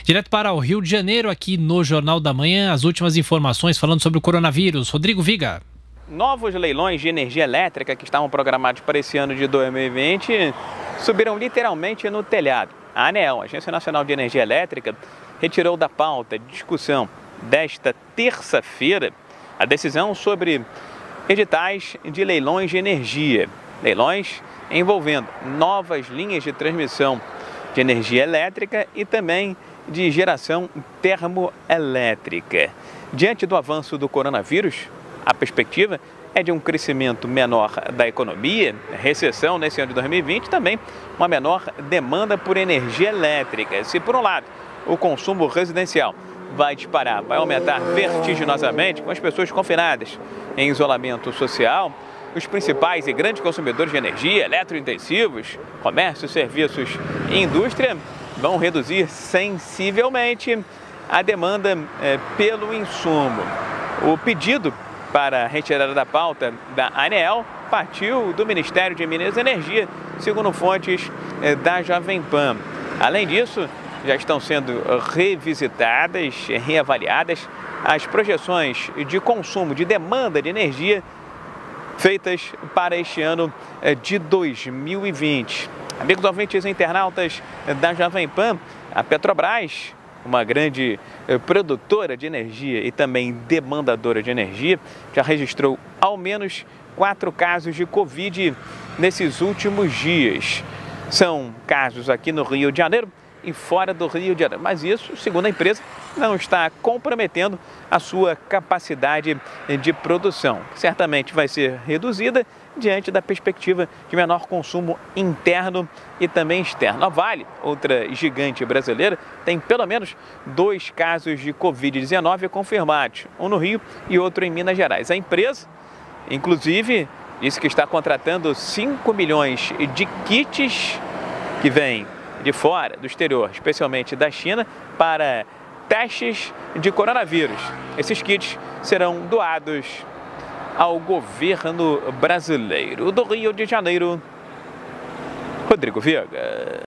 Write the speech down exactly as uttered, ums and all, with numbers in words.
Direto para o Rio de Janeiro, aqui no Jornal da Manhã, as últimas informações falando sobre o coronavírus. Rodrigo Viga. Novos leilões de energia elétrica que estavam programados para esse ano de dois mil e vinte subiram literalmente no telhado. A ANEEL, Agência Nacional de Energia Elétrica, retirou da pauta de discussão desta terça-feira a decisão sobre editais de leilões de energia. Leilões envolvendo novas linhas de transmissão de energia elétrica e também de geração termoelétrica. Diante do avanço do coronavírus, a perspectiva é de um crescimento menor da economia, recessão nesse ano de dois mil e vinte, também uma menor demanda por energia elétrica. Se, por um lado, o consumo residencial vai disparar, vai aumentar vertiginosamente com as pessoas confinadas em isolamento social, os principais e grandes consumidores de energia, eletrointensivos, comércio, serviços e indústria, vão reduzir sensivelmente a demanda eh, pelo insumo. O pedido para a retirada da pauta da ANEEL partiu do Ministério de Minas e Energia, segundo fontes eh, da Jovem Pan. Além disso, já estão sendo revisitadas, reavaliadas as projeções de consumo, de demanda de energia feitas para este ano de dois mil e vinte. Amigos ouvintes e internautas da Jovem Pan, a Petrobras, uma grande produtora de energia e também demandadora de energia, já registrou ao menos quatro casos de Covid nesses últimos dias. São casos aqui no Rio de Janeiro e fora do Rio de Janeiro. Mas isso, segundo a empresa, não está comprometendo a sua capacidade de produção, que certamente vai ser reduzida diante da perspectiva de menor consumo interno e também externo. A Vale, outra gigante brasileira, tem pelo menos dois casos de Covid dezenove confirmados, um no Rio e outro em Minas Gerais. A empresa, inclusive, disse que está contratando cinco milhões de kits que vêm de fora, do exterior, especialmente da China, para testes de coronavírus. Esses kits serão doados ao governo brasileiro. Do Rio de Janeiro, Rodrigo Viga.